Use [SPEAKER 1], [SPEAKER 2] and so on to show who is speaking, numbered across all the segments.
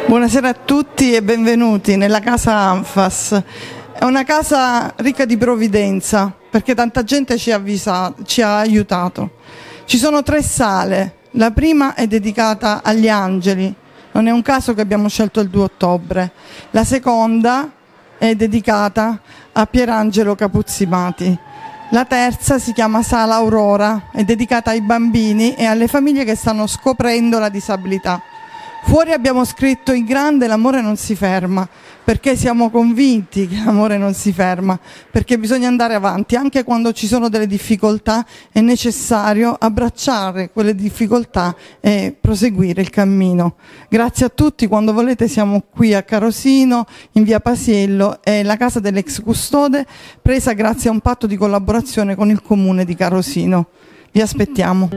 [SPEAKER 1] Buonasera a tutti e benvenuti nella casa Anfas. È una casa ricca di provvidenza perché tanta gente ci ha aiutato. Ci sono 3 sale, la prima è dedicata agli angeli, non è un caso che abbiamo scelto il 2 ottobre, la seconda è dedicata a Pierangelo Capuzzimati, la terza si chiama Sala Aurora, è dedicata ai bambini e alle famiglie che stanno scoprendo la disabilità. Fuori abbiamo scritto in grande: l'amore non si ferma, perché siamo convinti che l'amore non si ferma, perché bisogna andare avanti, anche quando ci sono delle difficoltà è necessario abbracciare quelle difficoltà e proseguire il cammino. Grazie a tutti, quando volete siamo qui a Carosino, in via Pasiello, è la casa dell'ex custode, presa grazie a un patto di collaborazione con il comune di Carosino. Vi aspettiamo.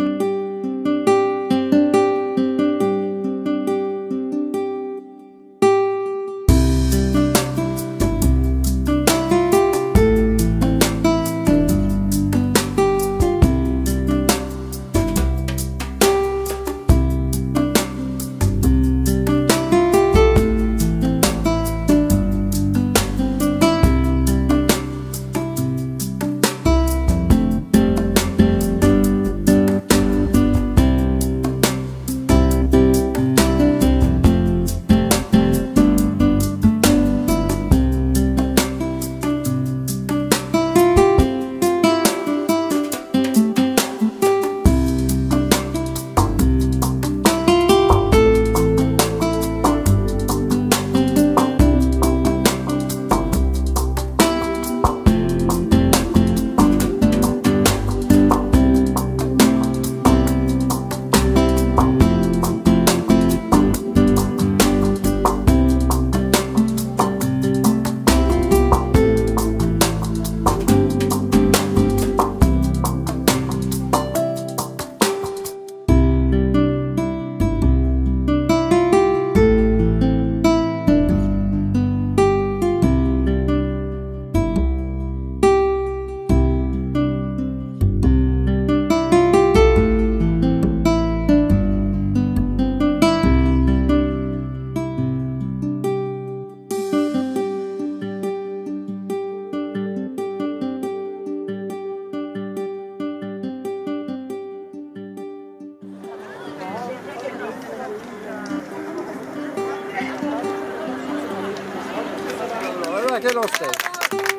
[SPEAKER 2] Che lo stesso.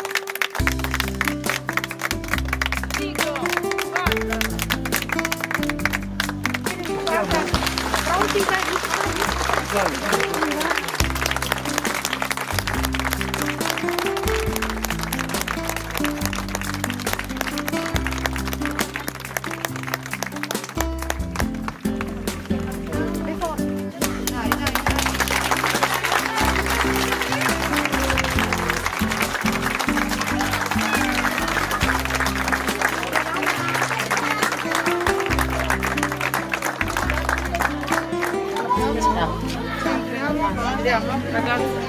[SPEAKER 3] Guarda, pronti andiamo, ragazzi.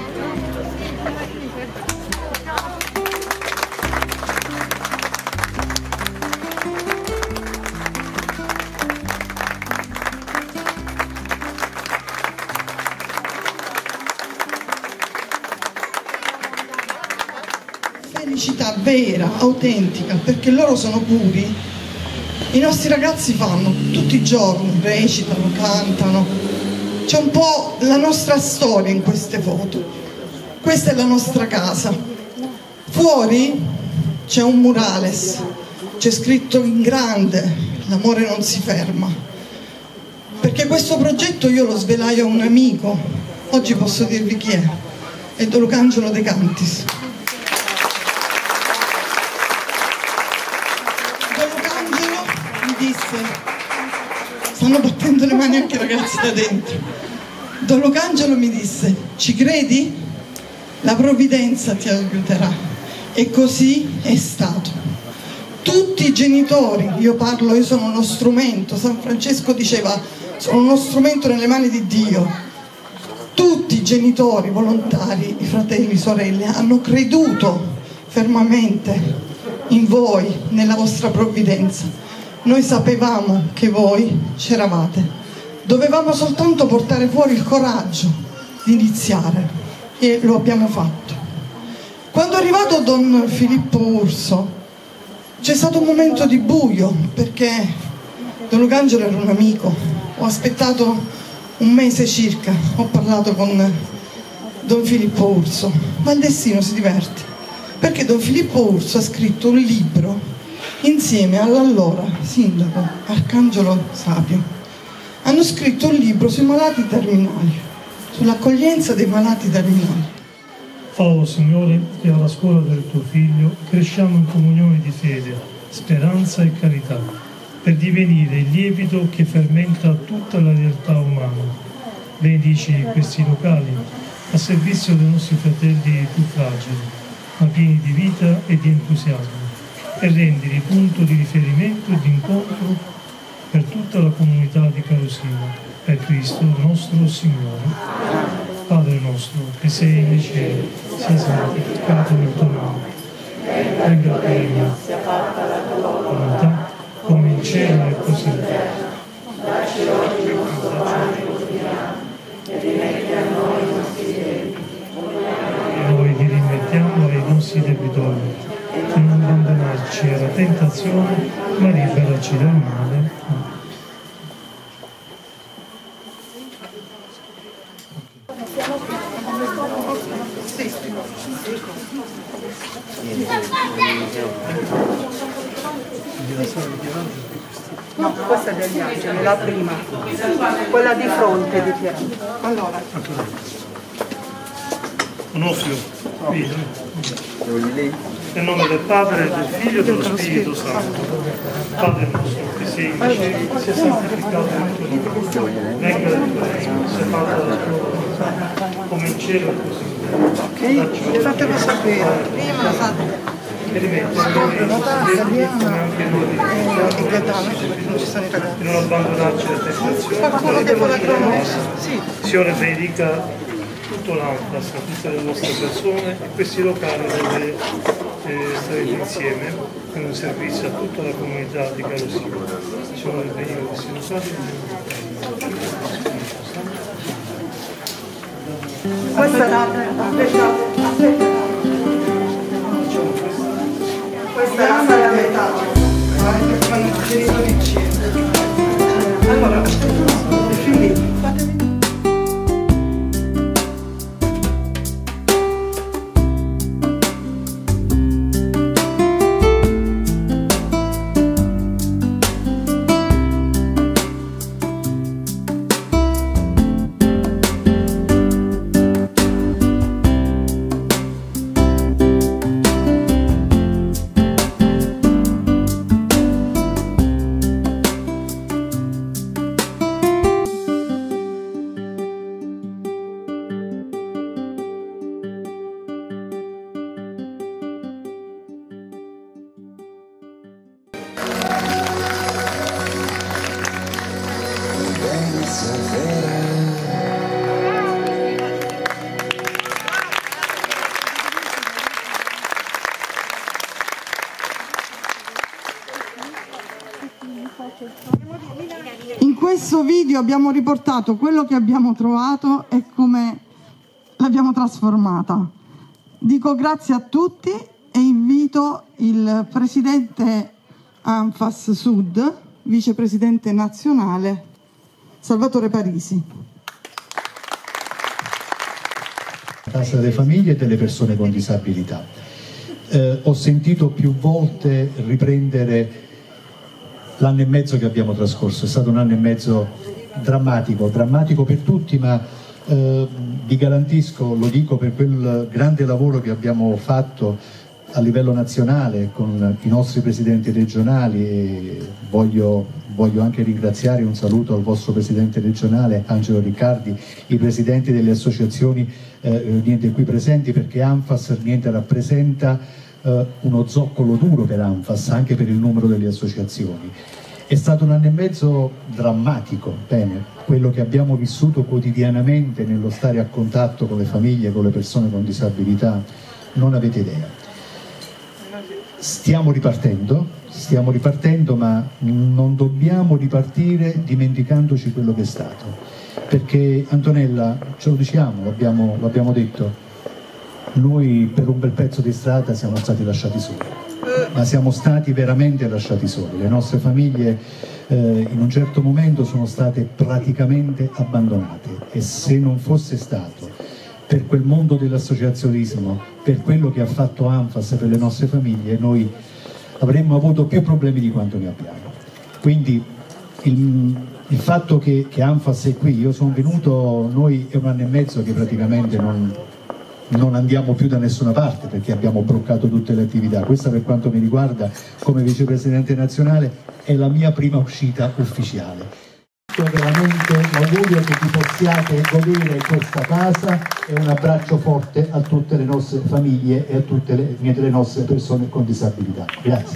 [SPEAKER 1] Felicità vera, autentica, perché loro sono puri. I nostri ragazzi fanno tutti i giorni, recitano, cantano. C'è un po' la nostra storia in queste foto. Questa è la nostra casa. Fuori c'è un murales, c'è scritto in grande: l'amore non si ferma. Perché questo progetto io lo svelai a un amico, oggi posso dirvi chi è Don Lucangelo De Cantis. Don Lucangelo mi disse, stanno battendo le mani anche i ragazzi da dentro. Don Lucangelo mi disse: ci credi? La provvidenza ti aiuterà. E così è stato. Tutti i genitori, io sono uno strumento, San Francesco diceva: sono uno strumento nelle mani di Dio. Tutti i genitori volontari, i fratelli, sorelle, hanno creduto fermamente in voi, nella vostra provvidenza. Noi sapevamo che voi c'eravate. Dovevamo soltanto portare fuori il coraggio di iniziare e lo abbiamo fatto. Quando è arrivato Don Filippo Urso c'è stato un momento di buio, perché Don Lucangelo era un amico. Ho aspettato un mese circa, ho parlato con Don Filippo Urso, ma il destino si diverte, perché Don Filippo Urso ha scritto un libro insieme all'allora sindaco Arcangelo Sapio. Hanno scritto un libro sui malati terminali, sull'accoglienza dei malati terminali.
[SPEAKER 4] Fallo, Signore, che alla scuola del tuo Figlio cresciamo in comunione di fede, speranza e carità, per divenire il lievito che fermenta tutta la realtà umana. Benedici questi locali a servizio dei nostri fratelli più fragili, ma pieni di vita e di entusiasmo, e rendili punto di riferimento e di incontro per tutta la comunità di Carosina, per Cristo nostro Signore. Padre nostro, che sei nei cieli, sia santificato il tuo nome. Venga a te il regno, sia fatta la tua volontà, come in cielo e così in terra. Dacci oggi il nostro pane quotidiano, e rimetti a noi i nostri debiti, e noi li rimettiamo ai nostri debitori, e non abbandonarci alla tentazione, ma liberaci dal male.
[SPEAKER 3] No, questa è degli angeli, la prima, quella di fronte di Piero. Allora.
[SPEAKER 4] Onofrio, nel nome del Padre, del Figlio e dello Spirito Santo. Padre nostro, che sei in cieli, sia santificato il tuo nome. Venga il tuo regno, sia fatta la tua volontà, come in cielo e così in terra.
[SPEAKER 1] Ok, fatelo sapere. Prima
[SPEAKER 4] E rimetti a noi i nostri debiti, come anche noi e non abbandonarci alla tentazione. Signore benedica tutto l'Anfas, tutte le nostre persone e questi locali dove starete insieme in un servizio a tutta la comunità di Carosina. Signore benedica questi locali.
[SPEAKER 3] Questa è aspetta. Questa è la metà. Allora, Filippo,
[SPEAKER 1] In questo video abbiamo riportato quello che abbiamo trovato e come l'abbiamo trasformata. Dico grazie a tutti e invito il presidente Anfas Sud, vicepresidente nazionale, Salvatore Parisi.
[SPEAKER 5] Casa delle famiglie e delle persone con disabilità. Ho sentito più volte riprendere l'anno e mezzo che abbiamo trascorso. È stato un anno e mezzo drammatico per tutti, ma vi garantisco, lo dico per quel grande lavoro che abbiamo fatto a livello nazionale con i nostri presidenti regionali, e voglio anche ringraziare, un saluto al vostro presidente regionale Angelo Riccardi, i presidenti delle associazioni niente qui presenti, perché Anfas niente rappresenta uno zoccolo duro per Anfas, anche per il numero delle associazioni. È stato un anno e mezzo drammatico, bene, quello che abbiamo vissuto quotidianamente nello stare a contatto con le famiglie, con le persone con disabilità, non avete idea. Stiamo ripartendo, ma non dobbiamo ripartire dimenticandoci quello che è stato. perché Antonella, ce lo diciamo, l'abbiamo detto, noi per un bel pezzo di strada siamo stati lasciati soli, ma siamo stati veramente lasciati soli. Le nostre famiglie in un certo momento sono state praticamente abbandonate, e se non fosse stato per quel mondo dell'associazionismo, per quello che ha fatto ANFAS per le nostre famiglie, noi avremmo avuto più problemi di quanto ne abbiamo. Quindi il fatto che ANFAS è qui, io sono venuto, noi è 1 anno e mezzo che praticamente non andiamo più da nessuna parte, perché abbiamo bloccato tutte le attività. Questa, per quanto mi riguarda, come vicepresidente nazionale, è la mia prima uscita ufficiale. Veramente l'augurio che vi possiate godere questa casa e un abbraccio forte a tutte le nostre famiglie e a tutte le nostre persone con disabilità. Grazie.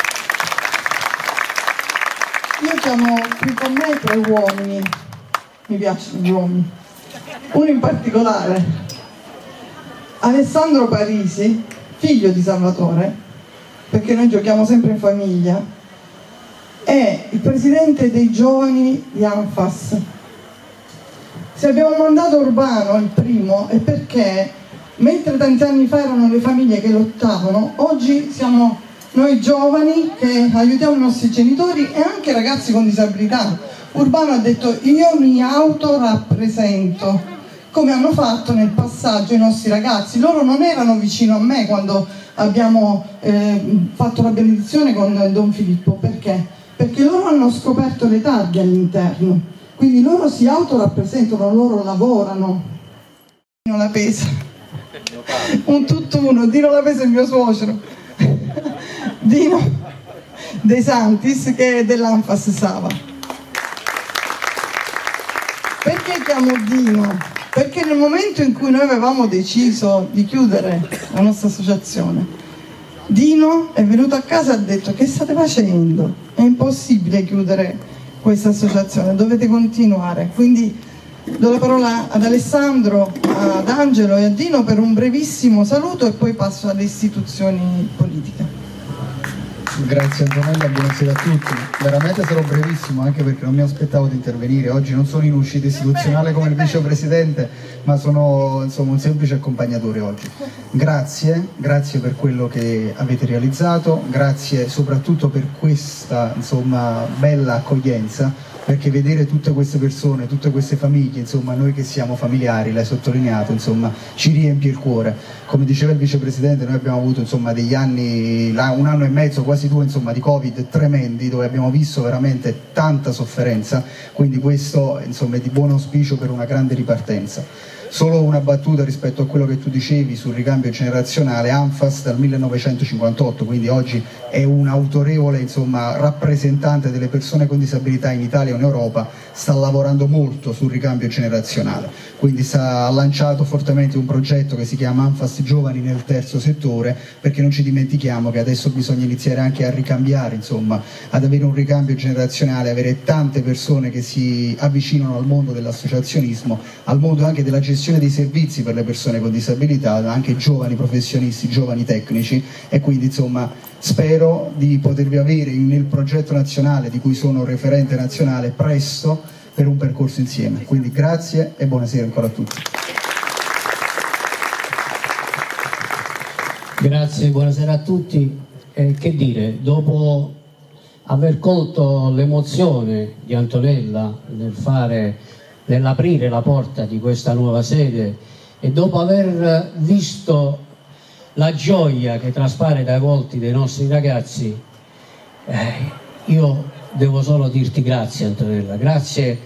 [SPEAKER 1] Io chiamo qui con me 3 uomini, mi piacciono gli uomini, uno in particolare, Alessandro Parisi, figlio di Salvatore, perché noi giochiamo sempre in famiglia, è il presidente dei giovani di ANFAS. Se abbiamo mandato Urbano il primo è perché, mentre tanti anni fa erano le famiglie che lottavano, oggi siamo noi giovani che aiutiamo i nostri genitori e anche i ragazzi con disabilità. Urbano ha detto: io mi autorappresento, come hanno fatto nel passaggio i nostri ragazzi. Loro non erano vicino a me quando abbiamo fatto la benedizione con Don Filippo. Perché? Perché loro hanno scoperto le targhe all'interno, quindi loro si autorappresentano, loro lavorano. Dino La Pesa, un tutt'uno, Dino La Pesa è il mio suocero, Dino De Santis, che è dell'ANFAS Sava. Perché chiamo Dino? Perché nel momento in cui noi avevamo deciso di chiudere la nostra associazione, Dino è venuto a casa e ha detto: che state facendo? È impossibile chiudere questa associazione, dovete continuare. Quindi do la parola ad Alessandro, ad Angelo e a Dino per un brevissimo saluto e poi passo alle istituzioni politiche.
[SPEAKER 6] Grazie Antonella, buonasera a tutti. Veramente sarò brevissimo, anche perché non mi aspettavo di intervenire. Oggi non sono in uscita istituzionale come il vicepresidente, ma sono insomma un semplice accompagnatore oggi. Grazie per quello che avete realizzato, grazie soprattutto per questa insomma bella accoglienza, perché vedere tutte queste persone, tutte queste famiglie, insomma noi che siamo familiari, l'hai sottolineato, insomma ci riempie il cuore. Come diceva il vicepresidente, noi abbiamo avuto insomma degli anni, 1 anno e mezzo, quasi 2 insomma di Covid tremendi, dove abbiamo visto veramente tanta sofferenza, quindi questo insomma è di buon auspicio per una grande ripartenza. Solo una battuta rispetto a quello che tu dicevi sul ricambio generazionale. ANFAS dal 1958, quindi oggi è un autorevole insomma, rappresentante delle persone con disabilità in Italia e in Europa, sta lavorando molto sul ricambio generazionale, quindi ha lanciato fortemente un progetto che si chiama ANFAS Giovani nel terzo settore, perché non ci dimentichiamo che adesso bisogna iniziare anche a ricambiare, insomma, ad avere un ricambio generazionale, avere tante persone che si avvicinano al mondo dell'associazionismo, al mondo anche della gestione dei servizi per le persone con disabilità, anche giovani professionisti, giovani tecnici, e quindi insomma spero di potervi avere nel progetto nazionale di cui sono referente nazionale presto per un percorso insieme. Quindi grazie e buonasera ancora a tutti.
[SPEAKER 7] Grazie, buonasera a tutti. Che dire, dopo aver colto l'emozione di Antonella nell'aprire la porta di questa nuova sede e dopo aver visto la gioia che traspare dai volti dei nostri ragazzi, io devo solo dirti grazie Antonella, grazie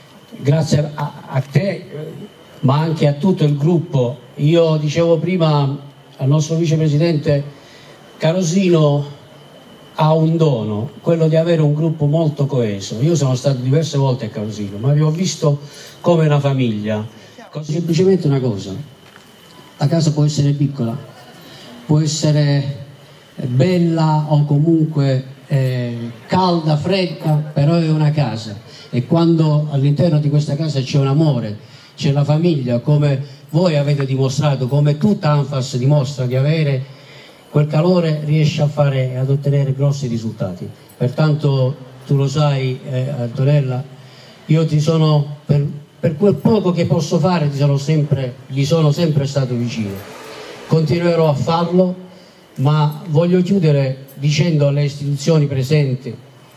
[SPEAKER 7] a te, ma anche a tutto il gruppo. Io dicevo prima al nostro vicepresidente, Carosino ha un dono, quello di avere un gruppo molto coeso. Io sono stato diverse volte a Carosino, ma vi ho visto come una famiglia. Semplicemente una cosa: la casa può essere piccola, può essere bella o comunque calda, fredda, però è una casa, e quando all'interno di questa casa c'è un amore, c'è la famiglia, come voi avete dimostrato, come tutta ANFAS dimostra di avere, quel calore riesce a fare e ad ottenere grossi risultati. Pertanto tu lo sai Antonella, io ti sono per per quel poco che posso fare gli sono sempre stato vicino. Continuerò a farlo, ma voglio chiudere dicendo alle istituzioni presenti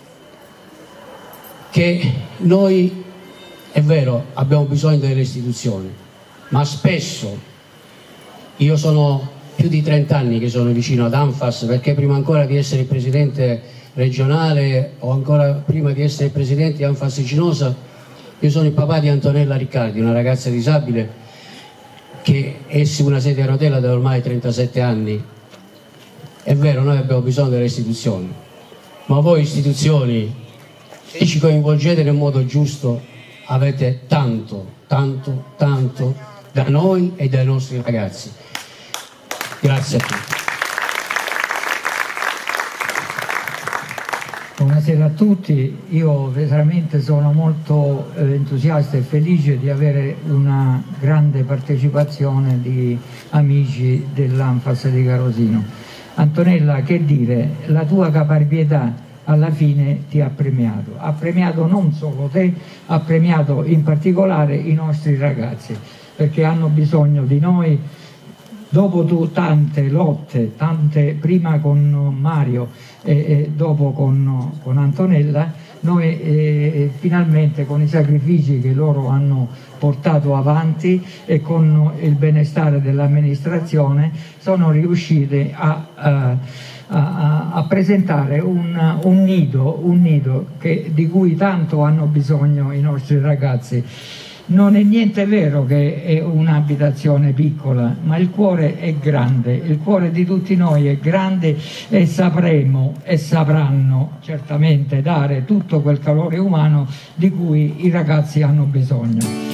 [SPEAKER 7] che noi, è vero, abbiamo bisogno delle istituzioni, ma spesso, io sono più di 30 anni che sono vicino ad Anfas, perché prima ancora di essere presidente regionale o ancora prima di essere presidente di Anfas Cinosa, io sono il papà di Antonella Riccardi, una ragazza disabile che è su una sedia a rotella da ormai 37 anni. È vero, noi abbiamo bisogno delle istituzioni, ma voi istituzioni, se ci coinvolgete nel modo giusto, avete tanto, tanto, tanto da noi e dai nostri ragazzi. Grazie a tutti.
[SPEAKER 8] Buonasera a tutti, io veramente sono molto entusiasta e felice di avere una grande partecipazione di amici dell'Anfas di Garosino. Antonella, che dire, la tua caparbietà alla fine ti ha premiato non solo te, ha premiato in particolare i nostri ragazzi, perché hanno bisogno di noi. Dopo tante lotte, prima con Mario e dopo con Antonella, noi finalmente con i sacrifici che loro hanno portato avanti e con il benestare dell'amministrazione sono riusciti a presentare un nido di cui tanto hanno bisogno i nostri ragazzi. Non è niente vero che è un'abitazione piccola, ma il cuore è grande, il cuore di tutti noi è grande e sapremo e sapranno certamente dare tutto quel calore umano di cui i ragazzi hanno bisogno.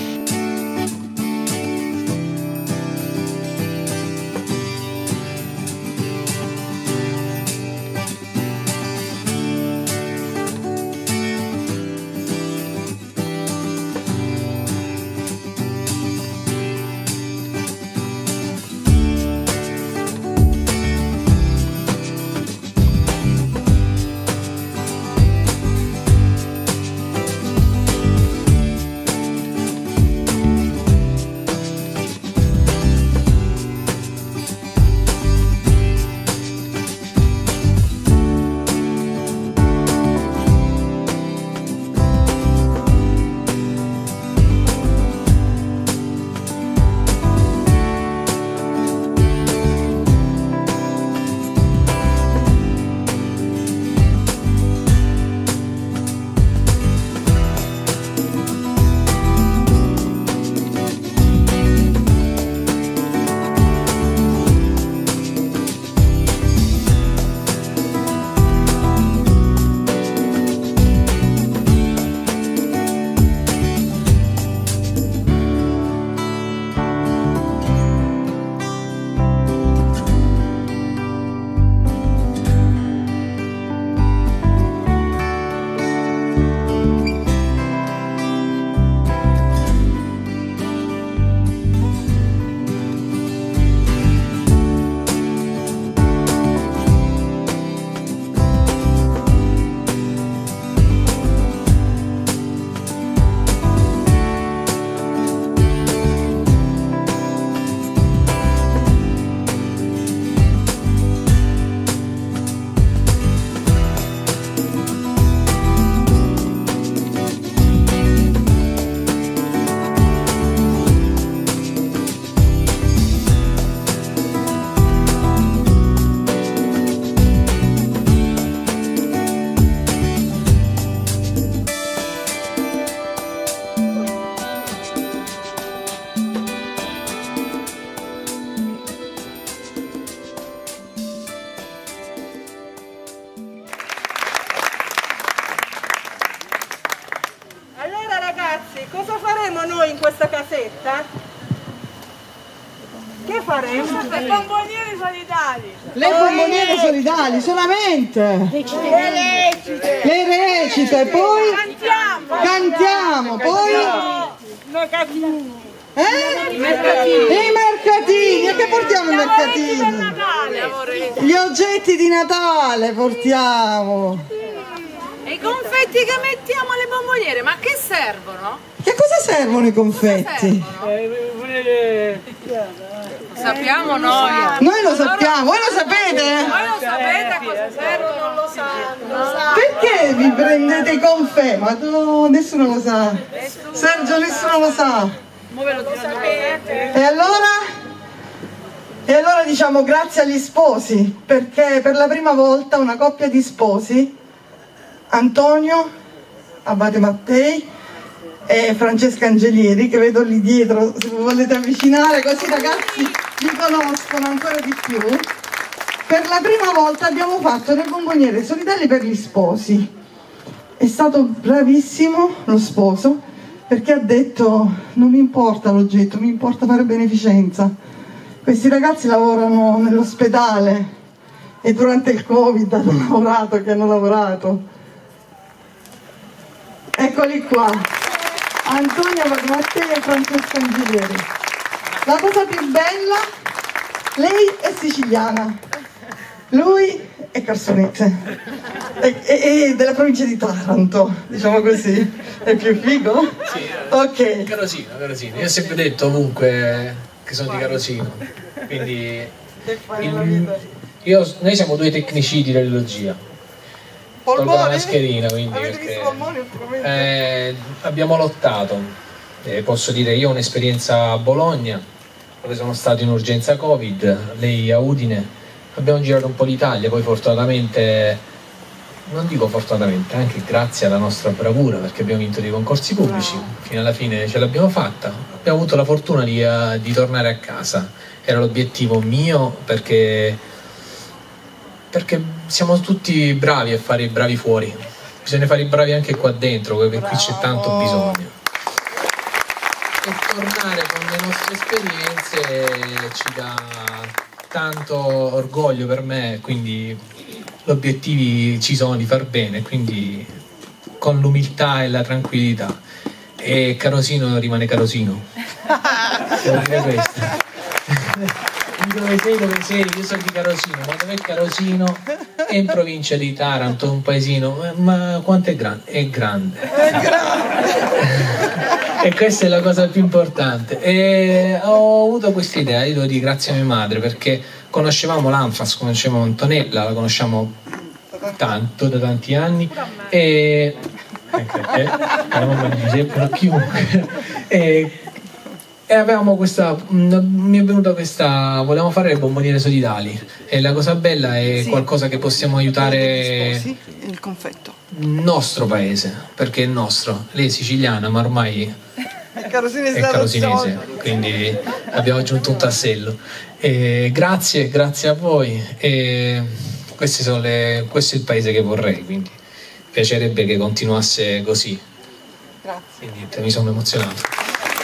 [SPEAKER 3] Cosa faremo noi in questa casetta? Che faremo?
[SPEAKER 9] Le bomboniere solidali.
[SPEAKER 1] Le bomboniere solidali, solamente. Le recite, poi cantiamo, poi
[SPEAKER 9] Mercatini.
[SPEAKER 1] I mercatini, e che portiamo i mercatini? Gli oggetti di Natale portiamo.
[SPEAKER 9] E i confetti che mettiamo alle bomboniere, ma che servono?
[SPEAKER 1] Che cosa servono i confetti?
[SPEAKER 9] Sappiamo noi.
[SPEAKER 1] Noi lo sappiamo, voi lo sapete?
[SPEAKER 9] Voi lo sapete cosa servono? Non lo sanno.
[SPEAKER 1] Perché vi prendete i confetti? Ma no, nessuno lo sa. Sergio, nessuno lo sa.
[SPEAKER 9] Voi lo sapete.
[SPEAKER 1] E allora? E allora diciamo grazie agli sposi, perché per la prima volta una coppia di sposi, Antonio Abate Mattei e Francesca Angelieri, che vedo lì dietro, se volete avvicinare così ragazzi vi conoscono ancora di più, per la prima volta abbiamo fatto le bomboniere solidali per gli sposi. È stato bravissimo lo sposo, perché ha detto non mi importa l'oggetto, mi importa fare beneficenza. Questi ragazzi lavorano nell'ospedale e durante il Covid hanno lavorato. Eccoli qua, Antonio Mattei e Francesca Angelieri. La cosa più bella, lei è siciliana, lui è carsonese, è della provincia di Taranto, diciamo così. È più figo?
[SPEAKER 10] Sì,
[SPEAKER 1] ok.
[SPEAKER 10] Carosino. Io ho sempre detto ovunque che sono di Carosino, quindi noi siamo due tecnici di radiologia. Tolgo la mascherina, quindi perché abbiamo lottato. Posso dire, io ho un'esperienza a Bologna dove sono stato in urgenza Covid, lei a Udine, abbiamo girato un po' l'Italia, poi fortunatamente, non dico fortunatamente, anche grazie alla nostra bravura, perché abbiamo vinto dei concorsi pubblici, fino alla fine ce l'abbiamo fatta, abbiamo avuto la fortuna di tornare a casa. Era l'obiettivo mio, perché siamo tutti bravi a fare i bravi fuori, bisogna fare i bravi anche qua dentro, perché qui c'è tanto bisogno. E tornare con le nostre esperienze ci dà tanto orgoglio per me, quindi gli obiettivi ci sono di far bene, quindi con l'umiltà e la tranquillità. E Carosino rimane Carosino. Devo dire questo. Dove sei? Io sono di Carosino, ma dov'è Carosino? È in provincia di Taranto, un paesino, ma quanto è grande? È grande. E questa è la cosa più importante. E ho avuto questa idea, io devo dire grazie a mia madre, perché conoscevamo l'Anfas, conoscevamo Antonella, la conosciamo tanto, da tanti anni, e anche perché la mamma mi dice chiunque. E avevamo mi è venuta questa, volevamo fare le bomboniere solidali, e la cosa bella è qualcosa che possiamo aiutare
[SPEAKER 1] il confetto,
[SPEAKER 10] il nostro paese, perché è il nostro. Lei è siciliana, ma ormai è carosinese, quindi abbiamo aggiunto un tassello. E grazie a voi, e questo è il paese che vorrei, quindi piacerebbe che continuasse così.
[SPEAKER 1] Grazie.
[SPEAKER 10] Quindi mi sono emozionato.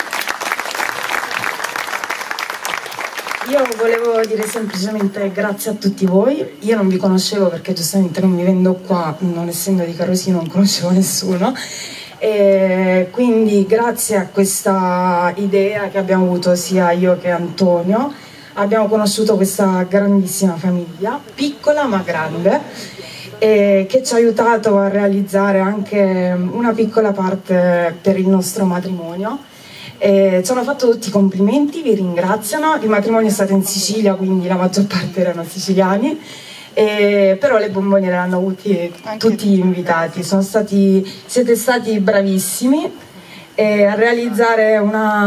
[SPEAKER 11] Io volevo dire semplicemente grazie a tutti voi. Io non vi conoscevo perché giustamente non vivendo qua, non essendo di Carosino, non conoscevo nessuno, e quindi grazie a questa idea che abbiamo avuto sia io che Antonio abbiamo conosciuto questa grandissima famiglia, piccola ma grande, che ci ha aiutato a realizzare anche una piccola parte per il nostro matrimonio. Ci hanno fatto tutti i complimenti, vi ringraziano. Il matrimonio è stato in Sicilia, quindi la maggior parte erano siciliani, però le bomboniere le hanno avuti tutti gli invitati. Siete stati bravissimi a realizzare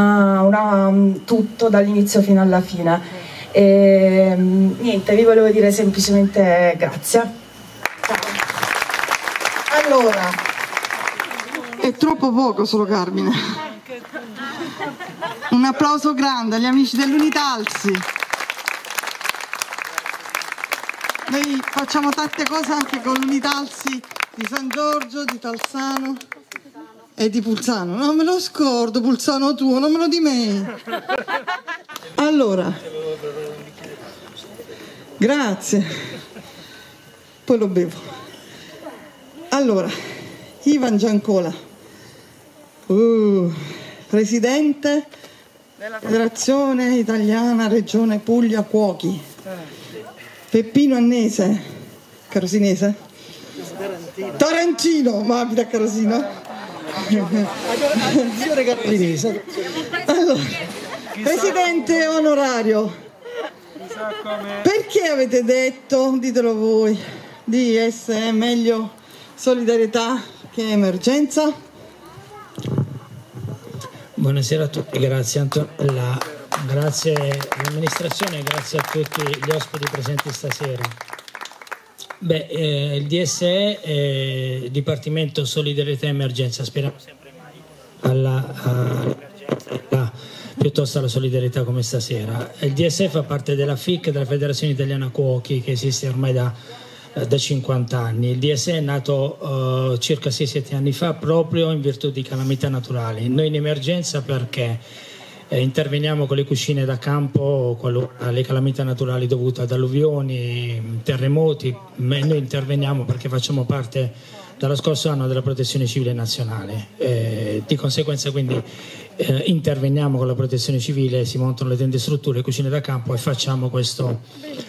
[SPEAKER 11] tutto dall'inizio fino alla fine. Niente, vi volevo dire semplicemente grazie.
[SPEAKER 1] Allora, è troppo poco solo Carmine. Un applauso grande agli amici dell'Unitalsi. Noi facciamo tante cose anche con l'Unitalsi di San Giorgio, di Talzano e di Pulzano. Non me lo scordo, Pulzano tuo, non me lo di me. Allora, grazie. Poi lo bevo. Allora, Ivan Giancola, presidente della Federazione Italiana Regione Puglia Cuochi. Peppino Annese, carosinese? Tarantino, ma abita a Carosino. Allora, Presidente onorario, perché avete detto, ditelo voi, di essere meglio solidarietà che emergenza?
[SPEAKER 12] Buonasera a tutti, grazie Antonella, grazie all'amministrazione e grazie a tutti gli ospiti presenti stasera. Il DSE è Dipartimento Solidarietà e Emergenza, speriamo sempre mai all'emergenza piuttosto alla solidarietà come stasera. Il DSE fa parte della FIC, della Federazione Italiana Cuochi, che esiste ormai da 50 anni. Il DSE è nato circa 6-7 anni fa proprio in virtù di calamità naturali. Noi in emergenza perché interveniamo con le cucine da campo alle calamità naturali dovute ad alluvioni, terremoti, ma noi interveniamo perché facciamo parte dallo scorso anno della Protezione Civile Nazionale. Di conseguenza quindi interveniamo con la Protezione Civile, si montano le tende strutture, le cucine da campo e facciamo questo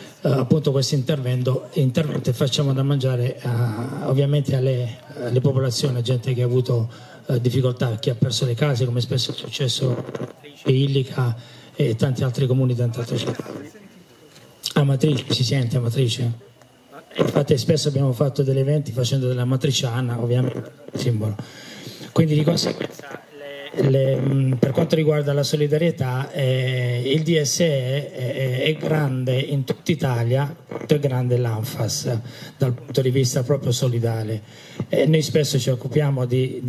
[SPEAKER 12] intervento e facciamo da mangiare ovviamente alle popolazioni, a gente che ha avuto difficoltà, chi ha perso le case, come spesso è successo a Illica e tanti altri comuni, tante altre città. Amatrice, si sente Amatrice? Infatti spesso abbiamo fatto degli eventi facendo della matriciana, ovviamente simbolo. Quindi di conseguenza per quanto riguarda la solidarietà, il DSE è grande in tutta Italia, quanto è grande l'ANFAS dal punto di vista proprio solidale. Noi spesso ci occupiamo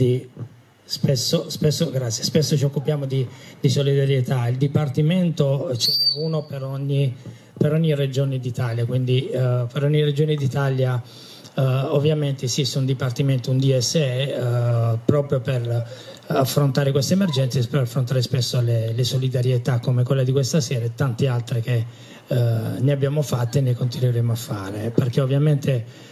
[SPEAKER 12] spesso ci occupiamo di solidarietà. Il Dipartimento ce n'è uno per ogni regione d'Italia, quindi per ogni regione d'Italia ovviamente esiste un Dipartimento, un DSE proprio per affrontare queste emergenze, per affrontare spesso le solidarietà come quella di questa sera e tante altre che ne abbiamo fatte e ne continueremo a fare, perché ovviamente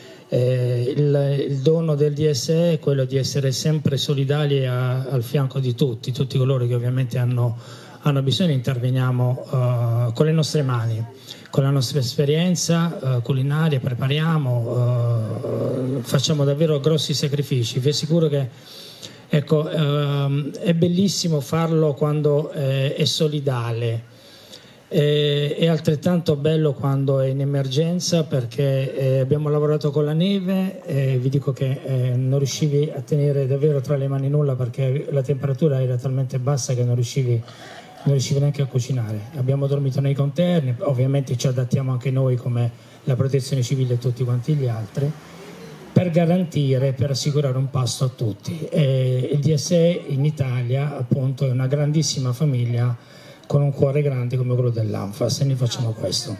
[SPEAKER 12] il dono del DSE è quello di essere sempre solidali al fianco di tutti coloro che ovviamente hanno bisogno. Interveniamo con le nostre mani, con la nostra esperienza culinaria, prepariamo, facciamo davvero grossi sacrifici. Vi assicuro che è bellissimo farlo quando è solidale. È altrettanto bello quando è in emergenza, perché abbiamo lavorato con la neve e vi dico che non riuscivi a tenere davvero tra le mani nulla, perché la temperatura era talmente bassa che non riuscivi neanche a cucinare. Abbiamo dormito nei conterni, ovviamente ci adattiamo anche noi come la Protezione Civile e tutti quanti gli altri, per garantire, per assicurare un pasto a tutti. Il DSE in Italia appunto è una grandissima famiglia con un cuore grande come quello dell'ANFAS, e noi facciamo questo.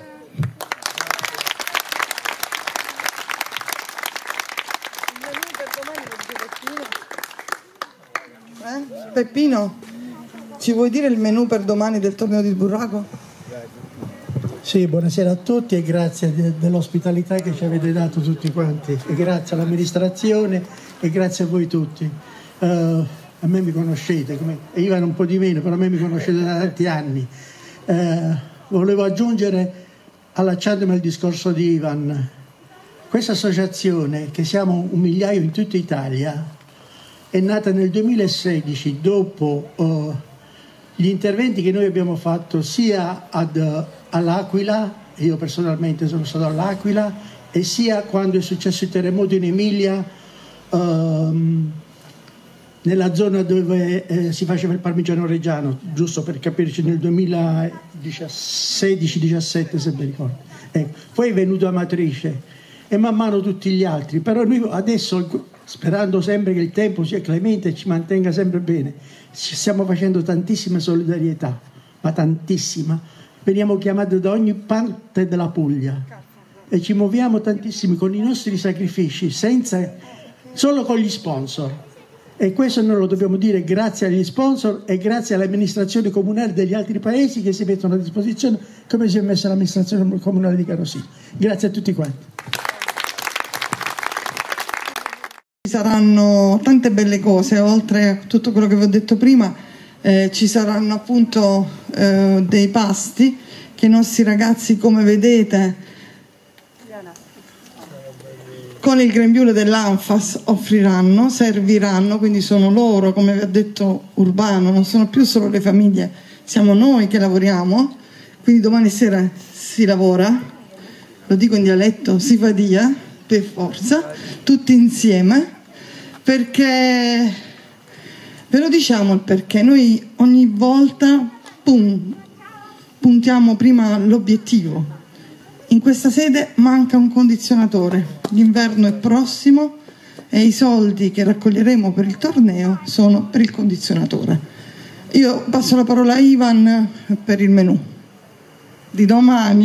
[SPEAKER 1] Peppino, ci vuoi dire il menù per domani del torneo di burraco?
[SPEAKER 13] Sì, buonasera a tutti e grazie dell'ospitalità che ci avete dato tutti quanti, e grazie all'amministrazione e grazie a voi tutti. A me mi conoscete, e Ivan un po' di meno, però a me mi conoscete da tanti anni. Volevo aggiungere, allacciandomi al discorso di Ivan, questa associazione, che siamo 1 migliaio in tutta Italia, è nata nel 2016 dopo gli interventi che noi abbiamo fatto sia all'Aquila, io personalmente sono stato all'Aquila, e sia quando è successo il terremoto in Emilia, nella zona dove si faceva il parmigiano reggiano, giusto per capirci, nel 2016-17 se mi ricordo. Poi è venuto Amatrice e man mano tutti gli altri, però noi adesso, sperando sempre che il tempo sia clemente e ci mantenga sempre bene, ci stiamo facendo tantissima solidarietà, ma tantissima. Veniamo chiamati da ogni parte della Puglia e ci muoviamo tantissimi con i nostri sacrifici, solo con gli sponsor. E questo noi lo dobbiamo dire grazie agli sponsor e grazie alle amministrazioni comunali degli altri paesi che si mettono a disposizione, come si è messa l'amministrazione comunale di Carosino. Grazie a tutti quanti.
[SPEAKER 1] Ci saranno tante belle cose, oltre a tutto quello che vi ho detto prima, ci saranno appunto dei pasti che i nostri ragazzi, come vedete, con il grembiule dell'Anfas offriranno, serviranno, quindi sono loro, come vi ha detto Urbano, non sono più solo le famiglie, siamo noi che lavoriamo, quindi domani sera si lavora, lo dico in dialetto, si fa dia, per forza, tutti insieme, perché, ve lo diciamo il perché, noi ogni volta puntiamo prima l'obiettivo. In questa sede manca un condizionatore, l'inverno è prossimo e i soldi che raccoglieremo per il torneo sono per il condizionatore. Io passo la parola a Ivan per il menù di domani.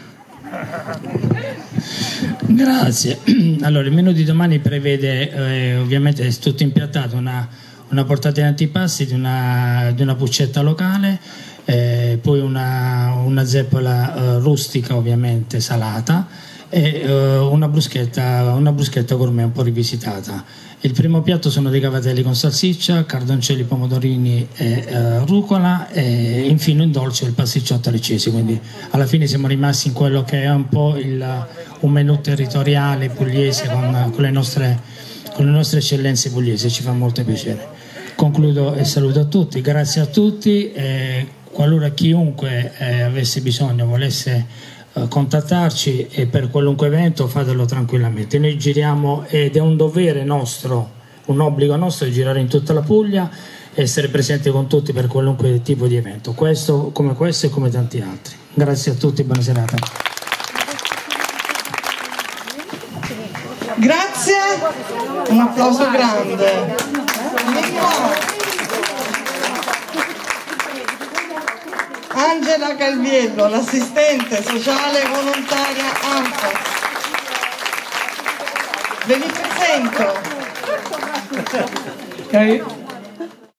[SPEAKER 12] Grazie. Allora, il menù di domani prevede, ovviamente è tutto impiattato, una portata di antipasti di una puccetta locale, poi una zeppola rustica, ovviamente salata, e una bruschetta gourmet un po' rivisitata. Il primo piatto sono dei cavatelli con salsiccia, cardoncelli, pomodorini e rucola, e infine in dolce il pasticciotto alle cesi. Quindi alla fine siamo rimasti in quello che è un po' un menù territoriale pugliese con le nostre eccellenze pugliesi. Ci fa molto piacere. Concludo e saluto a tutti, grazie a tutti. Qualora chiunque avesse bisogno, volesse contattarci per qualunque evento, fatelo tranquillamente. Noi giriamo ed è un dovere nostro, un obbligo nostro di girare in tutta la Puglia e essere presenti con tutti per qualunque tipo di evento, questo e come tanti altri. Grazie a tutti, buona serata.
[SPEAKER 1] Grazie, un applauso grande. Angela Calviello, l'assistente sociale volontaria ANFAS. Ve li presento.
[SPEAKER 14] Okay.